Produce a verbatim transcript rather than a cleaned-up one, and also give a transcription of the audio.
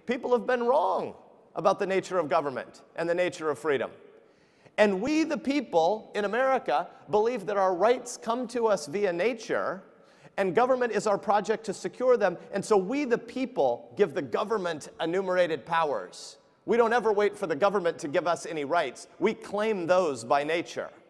people have been wrong about the nature of government and the nature of freedom. And we, the people in America, believe that our rights come to us via nature, and government is our project to secure them, and so we, the people, give the government enumerated powers. We don't ever wait for the government to give us any rights. We claim those by nature.